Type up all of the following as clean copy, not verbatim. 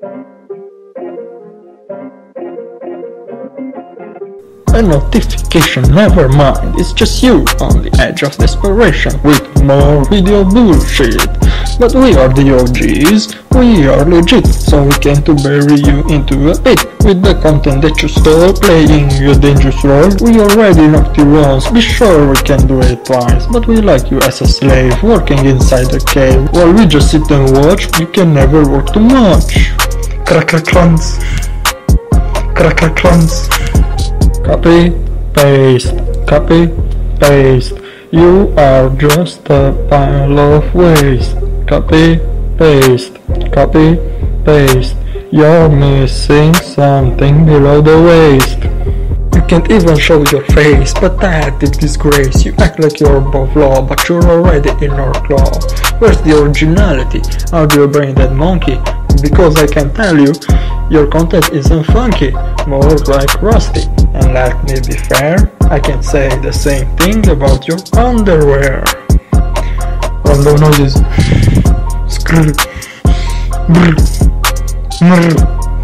A notification, never mind, it's just you on the edge of desperation with more video bullshit. But we are the OGs, we are legit, so we came to bury you into a pit with the content that you stole, playing a dangerous role. We already knocked you once, be sure we can do it twice, but we like you as a slave, working inside a cave. While we just sit and watch, you can never work too much. Crack-a-cluns, crack-a-cluns. Copy, paste, copy, paste. You are just a pile of waste. Copy, paste, copy, paste. You're missing something below the waist. You can't even show your face, pathetic disgrace. You act like you're above law, but you're already in our claw. Where's the originality? Are you a brain dead monkey? Because I can tell you, your content isn't funky, more like rusty. And let me be fair, I can say the same thing about your underwear. Random noises. Skrrr. Brr. Mrr.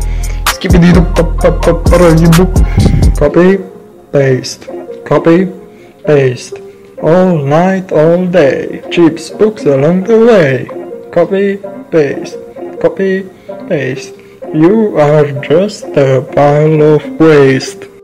Skibidi-doo-pop-pop-pop-pop-pop. Copy, paste. Copy, paste. All night, all day. Cheap spooks along the way. Copy, paste. Copy, paste. You are just a pile of waste.